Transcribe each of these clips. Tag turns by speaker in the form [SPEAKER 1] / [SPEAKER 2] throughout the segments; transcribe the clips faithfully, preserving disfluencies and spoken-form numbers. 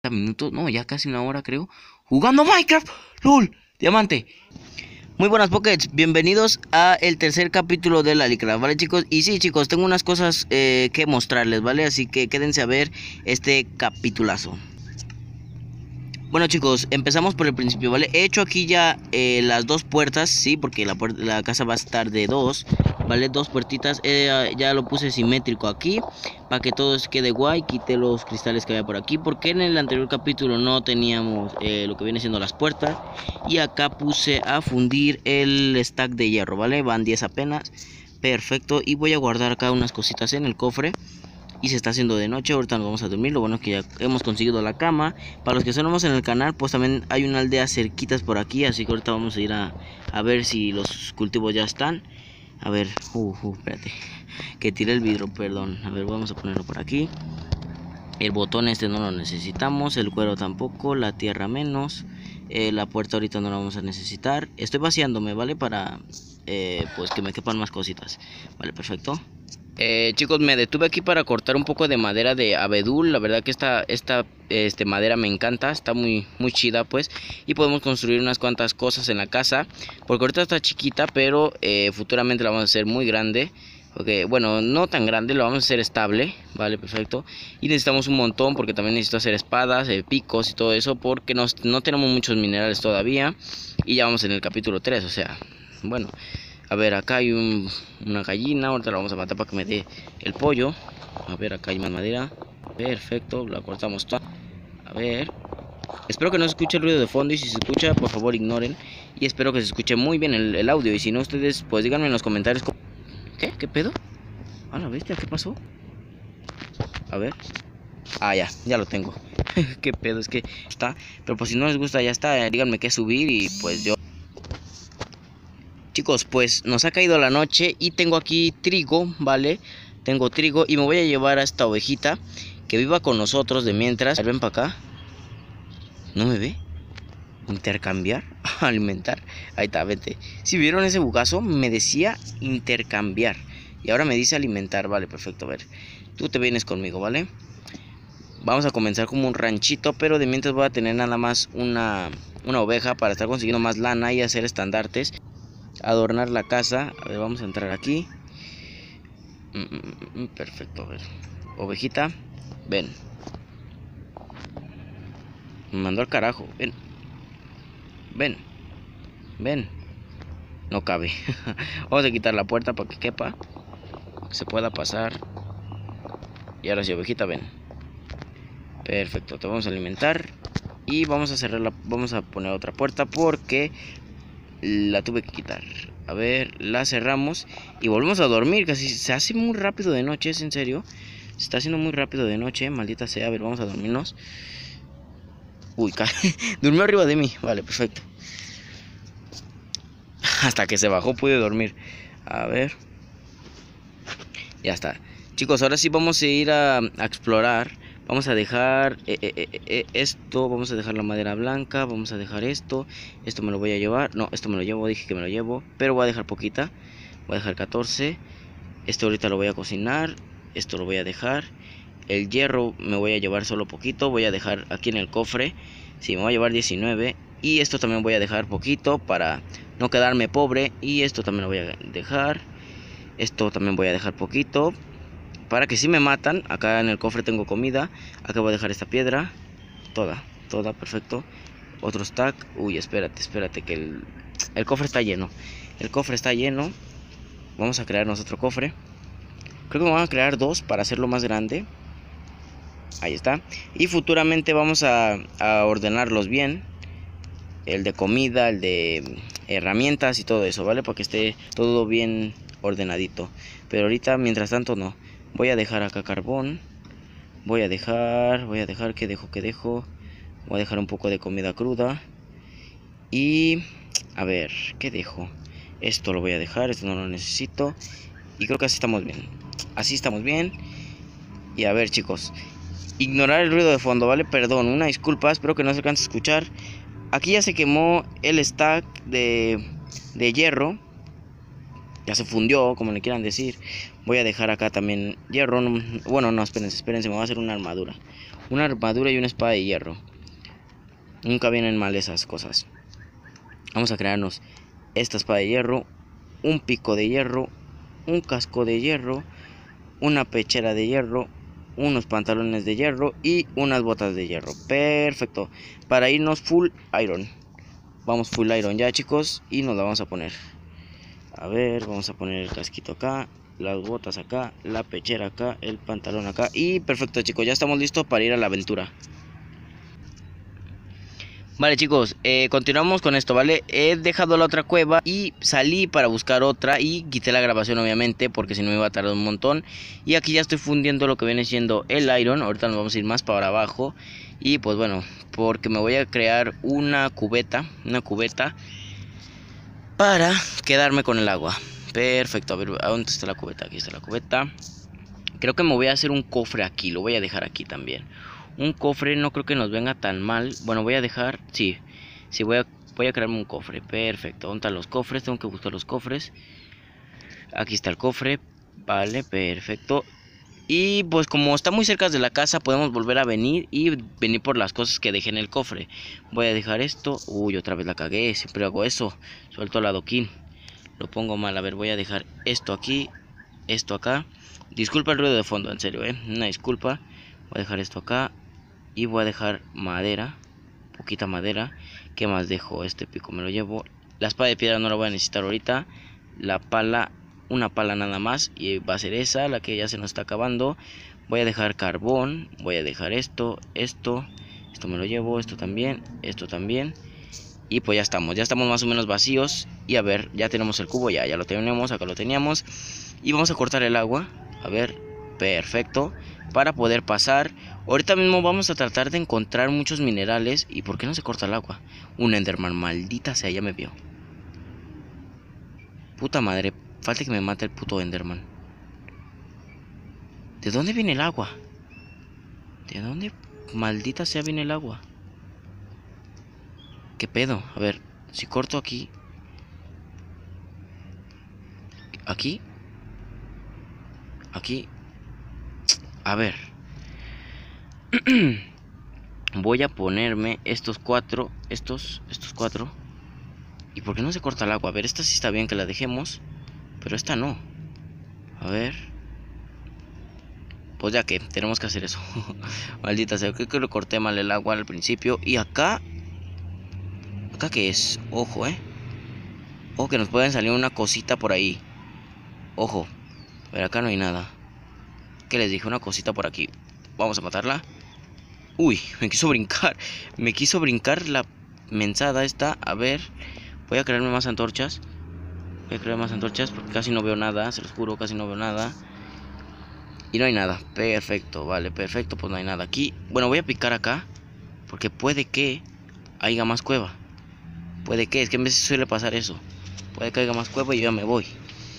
[SPEAKER 1] Minutos, no, ya casi una hora creo, jugando Minecraft, LOL, diamante. Muy buenas Pockets, bienvenidos a el tercer capítulo de la Licra, ¿vale chicos? Y sí chicos, tengo unas cosas eh, que mostrarles, ¿vale? Así que quédense a ver este capitulazo. Bueno chicos, empezamos por el principio, ¿vale? He hecho aquí ya eh, las dos puertas, sí, porque la, la casa va a estar de dos, ¿vale? Dos puertitas, eh, ya lo puse simétrico aquí, para que todo quede guay. Quité los cristales que había por aquí, porque en el anterior capítulo no teníamos eh, lo que viene siendo las puertas. Y acá puse a fundir el stack de hierro, ¿vale? Van diez apenas, perfecto. Y voy a guardar acá unas cositas en el cofre. Y se está haciendo de noche, ahorita nos vamos a dormir. Lo bueno es que ya hemos conseguido la cama. Para los que son nuevos en el canal, pues también hay una aldea cerquitas por aquí. Así que ahorita vamos a ir a, a ver si los cultivos ya están. A ver, uh, uh, espérate, que tiré el vidrio, perdón. A ver, vamos a ponerlo por aquí. El botón este no lo necesitamos, el cuero tampoco, la tierra menos. eh, La puerta ahorita no la vamos a necesitar. Estoy vaciándome, ¿vale? Para eh, pues que me quepan más cositas. Vale, perfecto. Eh, chicos, me detuve aquí para cortar un poco de madera de abedul. La verdad que esta, esta este, madera me encanta, está muy, muy chida pues. Y podemos construir unas cuantas cosas en la casa, porque ahorita está chiquita, pero eh, futuramente la vamos a hacer muy grande. Porque, bueno, no tan grande, lo vamos a hacer estable, vale, perfecto. Y necesitamos un montón, porque también necesito hacer espadas, eh, picos y todo eso, porque nos, no tenemos muchos minerales todavía. Y ya vamos en el capítulo tres, o sea, bueno. A ver, acá hay un, una gallina. Ahorita la vamos a matar para que me dé el pollo. A ver, acá hay más madera. Perfecto, la cortamos toda. A ver. Espero que no se escuche el ruido de fondo. Y si se escucha, por favor ignoren. Y espero que se escuche muy bien el, el audio. Y si no, ustedes, pues díganme en los comentarios. ¿Qué? ¿Qué pedo? A la bestia, ¿qué pasó? A ver. Ah, ya, ya lo tengo. ¿Qué pedo? Es que está. Pero pues si no les gusta, ya está. Díganme qué subir y pues yo... Chicos, pues nos ha caído la noche y tengo aquí trigo, ¿vale? Tengo trigo y me voy a llevar a esta ovejita que viva con nosotros de mientras. Ven para acá. ¿No me ve? Intercambiar, alimentar. Ahí está, vete. Si vieron ese bugazo, me decía intercambiar. Y ahora me dice alimentar, vale, perfecto. A ver, tú te vienes conmigo, ¿vale? Vamos a comenzar como un ranchito, pero de mientras voy a tener nada más una, una oveja para estar consiguiendo más lana y hacer estandartes. Adornar la casa. A ver, vamos a entrar aquí. mm, mm, Perfecto, a ver. Ovejita, ven. Me mandó al carajo, ven. Ven. Ven. No cabe. Vamos a quitar la puerta para que quepa, para que se pueda pasar. Y ahora sí, ovejita, ven. Perfecto, te vamos a alimentar. Y vamos a cerrar la, vamos a poner otra puerta porque la tuve que quitar. A ver, la cerramos y volvemos a dormir. Casi se hace muy rápido de noche, es en serio. Se está haciendo muy rápido de noche, maldita sea. A ver, vamos a dormirnos. Uy, durmió arriba de mí. Vale, perfecto. Hasta que se bajó pude dormir. A ver. Ya está. Chicos, ahora sí vamos a ir a, a explorar. Vamos a dejar eh, eh, eh, esto, vamos a dejar la madera blanca, vamos a dejar esto, esto me lo voy a llevar, no, esto me lo llevo, dije que me lo llevo, pero voy a dejar poquita, voy a dejar catorce, esto ahorita lo voy a cocinar, esto lo voy a dejar, el hierro me voy a llevar solo poquito, voy a dejar aquí en el cofre, sí, me voy a llevar diecinueve, y esto también voy a dejar poquito para no quedarme pobre, y esto también lo voy a dejar, esto también voy a dejar poquito, para que si me matan. Acá en el cofre tengo comida. Acá voy a dejar esta piedra. Toda, toda, perfecto. Otro stack. Uy, espérate, espérate que el, el cofre está lleno. El cofre está lleno. Vamos a crearnos otro cofre. Creo que me van a crear dos para hacerlo más grande. Ahí está. Y futuramente vamos a, a ordenarlos bien. El de comida, el de herramientas y todo eso, ¿vale? Para que esté todo bien ordenadito. Pero ahorita, mientras tanto, no. Voy a dejar acá carbón. Voy a dejar, voy a dejar, que dejo, que dejo. Voy a dejar un poco de comida cruda. Y, a ver, ¿qué dejo? Esto lo voy a dejar, esto no lo necesito. Y creo que así estamos bien. Así estamos bien. Y a ver, chicos. Ignorar el ruido de fondo, ¿vale? Perdón, una disculpa, espero que no se alcance a escuchar. Aquí ya se quemó el stack de, de hierro. Ya se fundió, como le quieran decir. Voy a dejar acá también hierro. No, bueno, no, espérense, espérense, me voy a hacer una armadura. una armadura y una espada de hierro. Nunca vienen mal esas cosas. Vamos a crearnos esta espada de hierro, un pico de hierro, un casco de hierro, una pechera de hierro, unos pantalones de hierro y unas botas de hierro. Perfecto. Para irnos full iron. Vamos full iron ya, chicos, y nos la vamos a poner. A ver, vamos a poner el casquito acá, las botas acá, la pechera acá, el pantalón acá. Y perfecto, chicos, ya estamos listos para ir a la aventura. Vale, chicos, eh, continuamos con esto, ¿vale? He dejado la otra cueva y salí para buscar otra y quité la grabación, obviamente, porque si no me iba a tardar un montón. Y aquí ya estoy fundiendo lo que viene siendo el iron. Ahorita nos vamos a ir más para abajo. Y pues bueno, porque me voy a crear una cubeta, una cubeta para quedarme con el agua. Perfecto, a ver, ¿a dónde está la cubeta? Aquí está la cubeta. Creo que me voy a hacer un cofre aquí, lo voy a dejar aquí también. Un cofre no creo que nos venga tan mal. Bueno, voy a dejar, sí, sí voy a, voy a crearme un cofre. Perfecto, ¿dónde están los cofres? Tengo que buscar los cofres. Aquí está el cofre, vale, perfecto. Y pues como está muy cerca de la casa, podemos volver a venir y venir por las cosas que dejé en el cofre. Voy a dejar esto, uy, otra vez la cagué, siempre hago eso. Suelto el adoquín, lo pongo mal, a ver, voy a dejar esto aquí, esto acá. Disculpa el ruido de fondo, en serio, eh, una disculpa. Voy a dejar esto acá. Y voy a dejar madera, poquita madera. ¿Qué más dejo? Este pico me lo llevo. La espada de piedra no la voy a necesitar ahorita. La pala, una pala nada más. Y va a ser esa, la que ya se nos está acabando. Voy a dejar carbón. Voy a dejar esto, esto. Esto me lo llevo, esto también, esto también. Y pues ya estamos, ya estamos más o menos vacíos. Y a ver, ya tenemos el cubo, ya, ya lo tenemos, acá lo teníamos. Y vamos a cortar el agua. A ver, perfecto. Para poder pasar. Ahorita mismo vamos a tratar de encontrar muchos minerales. ¿Y por qué no se corta el agua? Un Enderman, maldita sea, ya me vio. Puta madre, falta que me mate el puto Enderman. ¿De dónde viene el agua? ¿De dónde maldita sea viene el agua? ¿Qué pedo? A ver, si corto aquí. Aquí. Aquí. A ver. Voy a ponerme estos cuatro. Estos, estos cuatro. ¿Y por qué no se corta el agua? A ver, esta sí está bien que la dejemos. Pero esta no. A ver. Pues ya que, tenemos que hacer eso. Maldita sea, creo que lo corté mal el agua al principio. Y acá. ¿Acá qué es? Ojo, eh. Ojo que nos pueden salir una cosita por ahí. Ojo. Pero acá no hay nada. ¿Qué les dije? Una cosita por aquí. Vamos a matarla. Uy, me quiso brincar. Me quiso brincar la mensada esta. A ver. Voy a crearme más antorchas. Voy a crear más antorchas porque casi no veo nada. Se los juro, casi no veo nada. Y no hay nada. Perfecto, vale, perfecto. Pues no hay nada aquí. Bueno, voy a picar acá. Porque puede que haya más cueva. Puede que, es que a veces suele pasar eso. Puede que haya más cueva y yo ya me voy.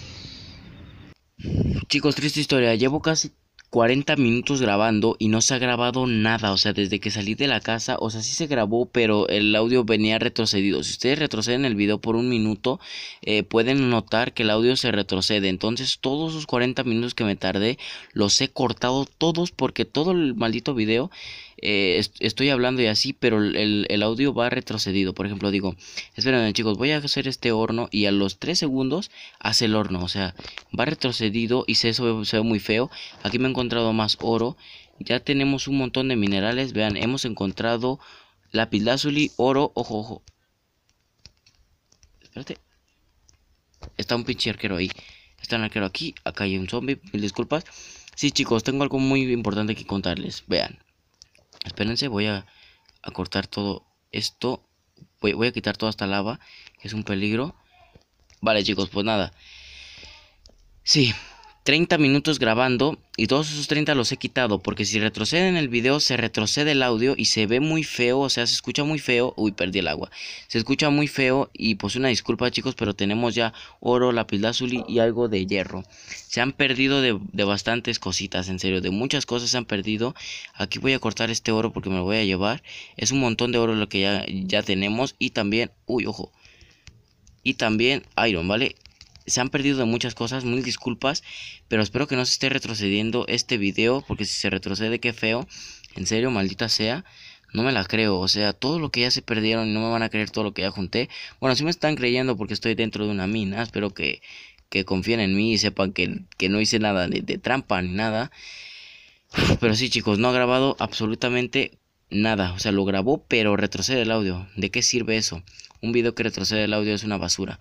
[SPEAKER 1] Chicos, triste historia. Llevo casi cuarenta minutos grabando y no se ha grabado nada, o sea, desde que salí de la casa, o sea, sí se grabó, pero el audio venía retrocedido. Si ustedes retroceden el video por un minuto, eh, pueden notar que el audio se retrocede. Entonces, todos esos cuarenta minutos que me tardé, los he cortado todos, porque todo el maldito video eh, est estoy hablando y así, pero el, el audio va retrocedido. Por ejemplo, digo, esperen chicos, voy a hacer este horno y a los tres segundos hace el horno, o sea, va retrocedido y se, eso se ve muy feo. Aquí me he encontrado más oro, ya tenemos un montón de minerales, vean, hemos encontrado lapislázuli, oro, ojo, ojo, espérate, está un pinche arquero ahí, está un arquero aquí, acá hay un zombie, mil disculpas. Sí chicos, tengo algo muy importante que contarles, vean, espérense, voy a, a cortar todo esto, voy, voy a quitar toda esta lava, que es un peligro. Vale chicos, pues nada, sí, treinta minutos grabando y todos esos treinta los he quitado porque si retroceden el video se retrocede el audio y se ve muy feo, o sea, se escucha muy feo. Uy, perdí el agua. Se escucha muy feo y pues una disculpa chicos, pero tenemos ya oro, lapislázuli y algo de hierro. Se han perdido de, de bastantes cositas, en serio, de muchas cosas se han perdido. Aquí voy a cortar este oro porque me lo voy a llevar. Es un montón de oro lo que ya, ya tenemos y también, uy, ojo. Y también iron, ¿vale? Se han perdido de muchas cosas, mil disculpas, pero espero que no se esté retrocediendo este video, porque si se retrocede, qué feo. En serio, maldita sea. No me la creo, o sea, todo lo que ya se perdieron y no me van a creer todo lo que ya junté. Bueno, sí me están creyendo porque estoy dentro de una mina. Espero que, que confíen en mí y sepan que, que no hice nada de, de trampa ni nada. Pero sí, chicos, no ha grabado absolutamente nada. O sea, lo grabó, pero retrocede el audio. ¿De qué sirve eso? Un video que retrocede el audio es una basura.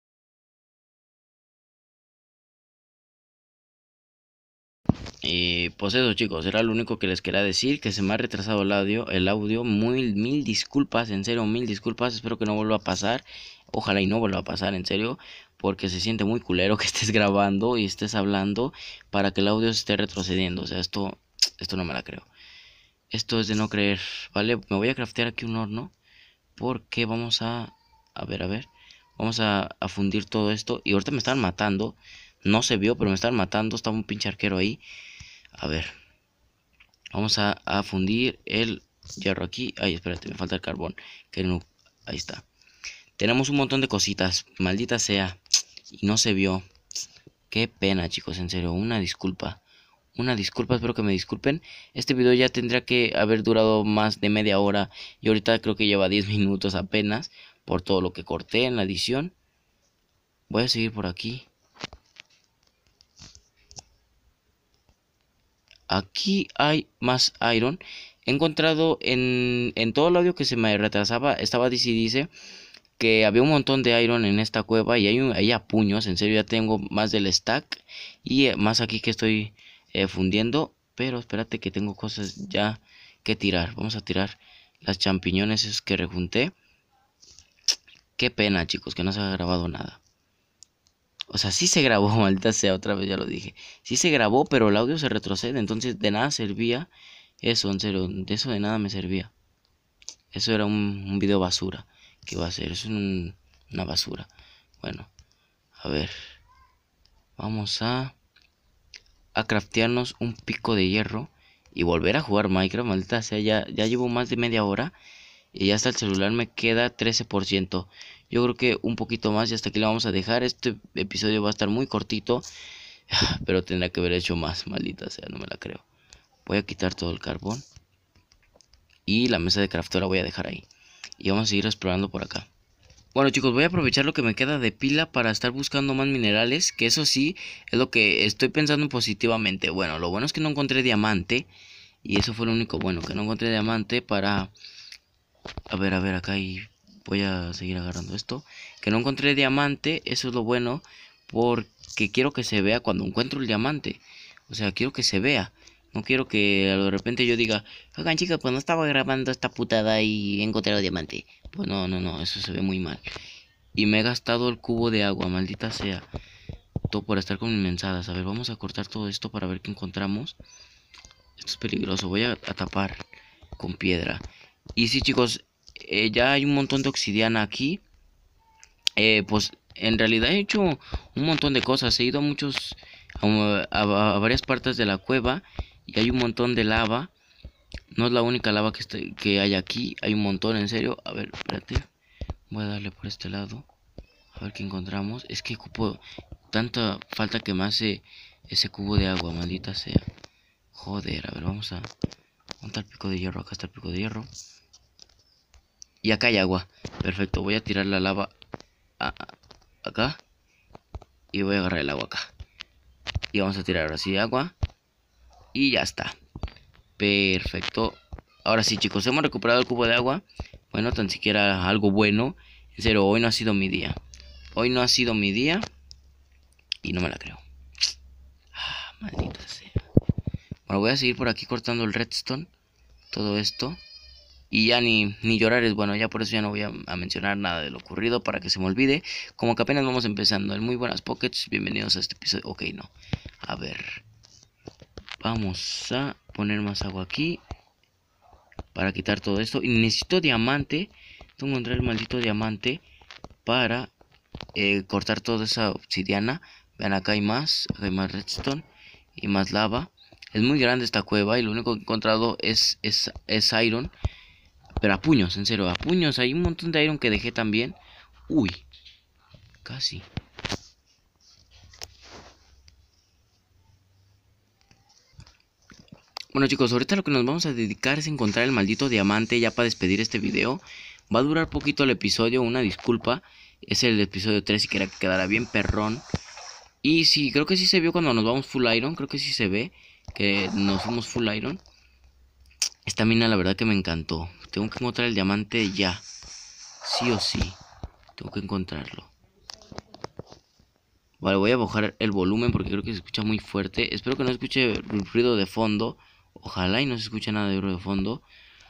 [SPEAKER 1] Y pues eso, chicos, era lo único que les quería decir, que se me ha retrasado el audio, el audio, muy, mil disculpas, en serio, mil disculpas, espero que no vuelva a pasar, ojalá y no vuelva a pasar, en serio, porque se siente muy culero que estés grabando y estés hablando para que el audio se esté retrocediendo, o sea, esto, esto no me la creo, esto es de no creer, ¿vale? Me voy a craftear aquí un horno, porque vamos a, a ver, a ver, vamos a, a fundir todo esto, y ahorita me están matando, no se vio, pero me están matando, estaba un pinche arquero ahí. A ver, vamos a, a fundir el hierro aquí. Ay, espérate, me falta el carbón. Que no, ahí está. Tenemos un montón de cositas, maldita sea. Y no se vio. Qué pena, chicos, en serio. Una disculpa. Una disculpa, espero que me disculpen. Este video ya tendría que haber durado más de media hora. Y ahorita creo que lleva diez minutos apenas. Por todo lo que corté en la edición. Voy a seguir por aquí. Aquí hay más iron. He encontrado en, en todo el audio que se me retrasaba, estaba dice y dice que había un montón de iron en esta cueva y hay, un, hay a puños. En serio, ya tengo más del stack y eh, más aquí que estoy eh, fundiendo. Pero espérate que tengo cosas ya que tirar. Vamos a tirar las champiñones esos que rejunté. Qué pena, chicos, que no se ha grabado nada. O sea, sí se grabó, maldita sea, otra vez ya lo dije. Sí se grabó, pero el audio se retrocede, entonces de nada servía eso, en serio, de eso de nada me servía. Eso era un, un video basura. ¿Qué va a ser? Es un, una basura. Bueno, a ver. Vamos a, a craftearnos un pico de hierro y volver a jugar Minecraft, maldita sea, ya, ya llevo más de media hora. Y ya hasta el celular me queda trece por ciento. Yo creo que un poquito más y hasta aquí lo vamos a dejar. Este episodio va a estar muy cortito. Pero tendrá que haber hecho más, maldita sea, no me la creo. Voy a quitar todo el carbón. Y la mesa de crafteo la voy a dejar ahí. Y vamos a seguir explorando por acá. Bueno, chicos, voy a aprovechar lo que me queda de pila para estar buscando más minerales. Que eso sí, es lo que estoy pensando positivamente. Bueno, lo bueno es que no encontré diamante. Y eso fue lo único bueno, que no encontré diamante para... A ver, a ver, acá y voy a seguir agarrando esto. Que no encontré diamante, eso es lo bueno. Porque quiero que se vea cuando encuentro el diamante. O sea, quiero que se vea. No quiero que de repente yo diga, oigan chicos, pues no estaba grabando esta putada y he encontrado diamante. Pues no, no, no, eso se ve muy mal. Y me he gastado el cubo de agua, maldita sea. Todo por estar con mis mensadas. A ver, vamos a cortar todo esto para ver qué encontramos. Esto es peligroso, voy a, a tapar con piedra. Y sí, chicos, eh, ya hay un montón de obsidiana aquí. Eh, pues en realidad he hecho un montón de cosas. He ido a muchos, a, a, a varias partes de la cueva y hay un montón de lava. No es la única lava que, estoy, que hay aquí. Hay un montón, en serio. A ver, espérate. Voy a darle por este lado. A ver qué encontramos. Es que ocupo tanta falta que me hace ese cubo de agua, maldita sea. Joder, a ver, vamos a... ¿Dónde está el pico de hierro? Acá está el pico de hierro. Y acá hay agua. Perfecto, voy a tirar la lava a, a, acá. Y voy a agarrar el agua acá. Y vamos a tirar ahora sí agua. Y ya está. Perfecto. Ahora sí, chicos, hemos recuperado el cubo de agua. Bueno, tan siquiera algo bueno. En serio, hoy no ha sido mi día. Hoy no ha sido mi día. Y no me la creo. Ah, maldita sea. Bueno, voy a seguir por aquí cortando el redstone. Todo esto. Y ya ni, ni llorar es bueno, ya por eso ya no voy a, a mencionar nada de lo ocurrido para que se me olvide. Como que apenas vamos empezando. El muy buenas pockets, bienvenidos a este episodio. Ok, no. A ver. Vamos a poner más agua aquí. Para quitar todo esto. Y necesito diamante. Tengo que encontrar el maldito diamante. Para eh, cortar toda esa obsidiana. Vean, acá hay más. Acá hay más redstone. Y más lava. Es muy grande esta cueva. Y lo único que he encontrado es, es, es iron. Pero a puños, en serio, a puños. Hay un montón de iron que dejé también. Uy, casi. Bueno chicos, ahorita lo que nos vamos a dedicar es encontrar el maldito diamante ya para despedir este video. Va a durar poquito el episodio, una disculpa. Es el episodio tres y quería que quedara bien perrón. Y sí, creo que sí se vio cuando nos vamos full iron. Creo que sí se ve que nos fuimos full iron. Esta mina la verdad que me encantó. Tengo que encontrar el diamante ya. Sí o sí. Tengo que encontrarlo. Vale, voy a bajar el volumen porque creo que se escucha muy fuerte. Espero que no escuche ruido de fondo. Ojalá y no se escuche nada de ruido de fondo.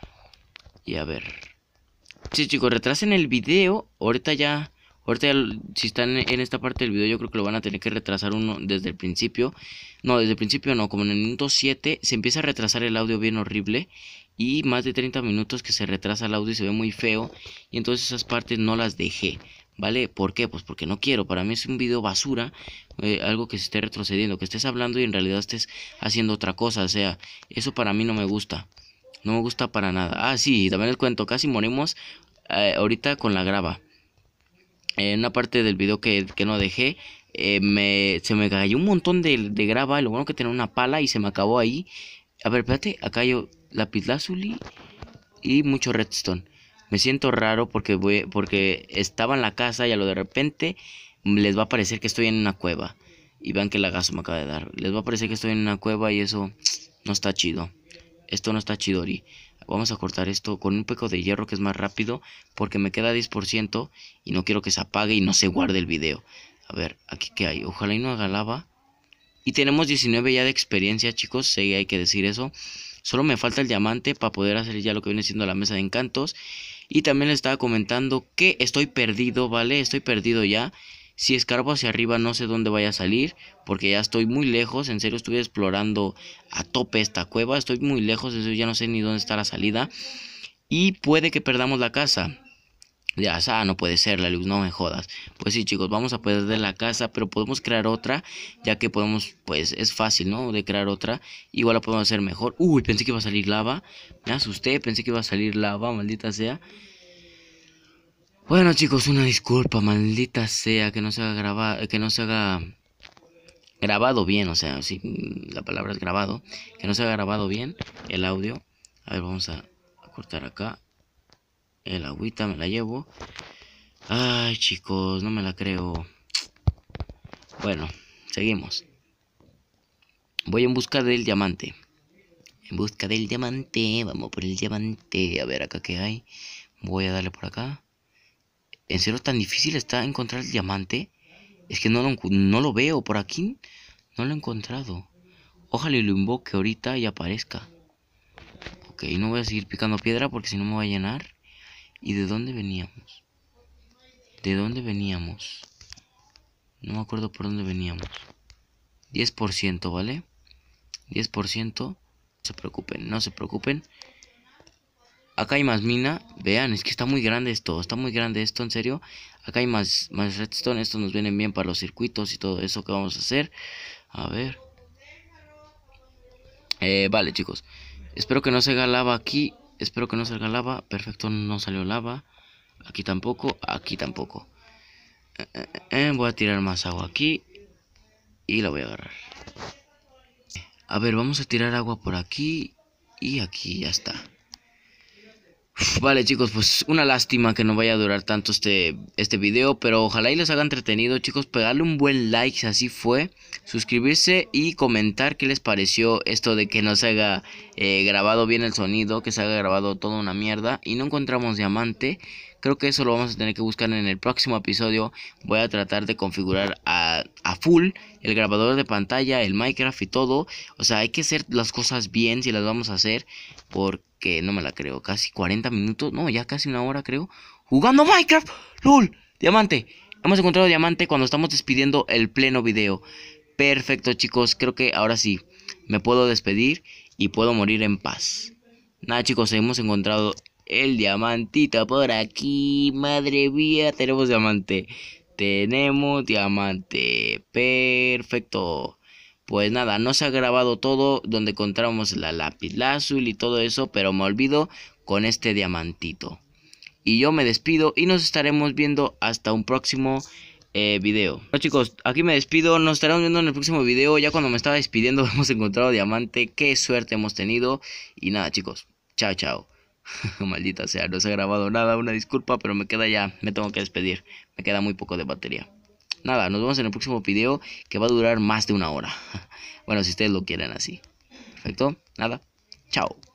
[SPEAKER 1] Y a ver. Sí chicos, retrasen el video. Ahorita ya... Ahorita ya, si están en esta parte del video, yo creo que lo van a tener que retrasar uno desde el principio. No, desde el principio no, como en el minuto siete se empieza a retrasar el audio bien horrible. Y más de treinta minutos que se retrasa el audio y se ve muy feo. Y entonces esas partes no las dejé, ¿vale? ¿Por qué? Pues porque no quiero. Para mí es un video basura, eh, algo que se esté retrocediendo, que estés hablando y en realidad estés haciendo otra cosa. O sea, eso para mí no me gusta. No me gusta para nada. Ah, sí, también les cuento, casi morimos eh, ahorita con la grava. En una parte del video que, que no dejé, eh, me, se me cayó un montón de, de grava. Lo bueno que tenía una pala y se me acabó ahí. A ver, espérate, acá hay lapislázuli y mucho redstone. Me siento raro porque voy, porque estaba en la casa y a lo de repente les va a parecer que estoy en una cueva. Y vean que lagazo me acaba de dar. Les va a parecer que estoy en una cueva y eso no está chido. Esto no está chidori. Vamos a cortar esto con un poco de hierro que es más rápido, porque me queda diez por ciento y no quiero que se apague y no se guarde el video. A ver, aquí qué hay. Ojalá y no haga lava. Y tenemos diecinueve ya de experiencia, chicos. Sí, hay que decir eso. Solo me falta el diamante para poder hacer ya lo que viene siendo la mesa de encantos. Y también les estaba comentando que estoy perdido, ¿vale? Estoy perdido ya. Si escarbo hacia arriba no sé dónde vaya a salir, porque ya estoy muy lejos. En serio, estuve explorando a tope esta cueva. Estoy muy lejos, eso ya no sé ni dónde está la salida. Y puede que perdamos la casa. Ya, ah, no puede ser, la luz, no me jodas. Pues sí, chicos, vamos a perder la casa, pero podemos crear otra, ya que podemos, pues, es fácil, ¿no? De crear otra, igual la podemos hacer mejor. Uy, pensé que iba a salir lava, me asusté, pensé que iba a salir lava, maldita sea. Bueno, chicos, una disculpa, maldita sea, que no se haga grabar, que no se haga grabado bien, o sea, sí, la palabra es grabado, que no se haga grabado bien el audio. A ver, vamos a, a cortar acá. El agüita me la llevo. Ay, chicos, no me la creo. Bueno, seguimos. Voy en busca del diamante. En busca del diamante. Vamos por el diamante. A ver acá qué hay. Voy a darle por acá. ¿En serio tan difícil está encontrar el diamante? Es que no lo, no lo veo por aquí. No lo he encontrado. Ojalá y lo invoque ahorita y aparezca. Ok, no voy a seguir picando piedra porque si no me va a llenar. ¿Y de dónde veníamos? ¿De dónde veníamos? No me acuerdo por dónde veníamos. diez por ciento, ¿vale? diez por ciento. No se preocupen, no se preocupen. Acá hay más mina. Vean, es que está muy grande esto. Está muy grande esto, en serio. Acá hay más, más redstone. Estos nos vienen bien para los circuitos y todo eso que vamos a hacer. A ver. Eh, vale, chicos. Espero que no salga lava aquí. Espero que no salga lava. Perfecto, no salió lava. Aquí tampoco. Aquí tampoco. Eh, eh, eh, voy a tirar más agua aquí. Y la voy a agarrar. A ver, vamos a tirar agua por aquí. Y aquí ya está. Vale, chicos, pues una lástima que no vaya a durar tanto este, este video, pero ojalá y les haga entretenido, chicos. Pegarle un buen like si así fue, suscribirse y comentar qué les pareció esto de que no se haga eh, grabado bien el sonido, que se haga grabado toda una mierda y no encontramos diamante. Creo que eso lo vamos a tener que buscar en el próximo episodio. Voy a tratar de configurar a, a full el grabador de pantalla, el Minecraft y todo. O sea, hay que hacer las cosas bien si las vamos a hacer, porque no me la creo. Casi cuarenta minutos, no, ya casi una hora creo, jugando Minecraft. ¡Lol! Diamante. Hemos encontrado diamante cuando estamos despidiendo el pleno video. Perfecto, chicos, creo que ahora sí me puedo despedir y puedo morir en paz. Nada, chicos, hemos encontrado el diamantito por aquí. Madre mía, tenemos diamante. Tenemos diamante. Perfecto. Pues nada, no se ha grabado todo donde encontramos la lapislázuli y todo eso, pero me olvido con este diamantito. Y yo me despido y nos estaremos viendo hasta un próximo eh, video. Bueno chicos, aquí me despido, nos estaremos viendo en el próximo video. Ya cuando me estaba despidiendo hemos encontrado diamante, qué suerte hemos tenido. Y nada chicos, chao chao. Maldita sea, no se ha grabado nada, una disculpa, pero me queda ya, me tengo que despedir. Me queda muy poco de batería. Nada, nos vemos en el próximo video que va a durar más de una hora. Bueno, si ustedes lo quieren así. Perfecto, nada, chao.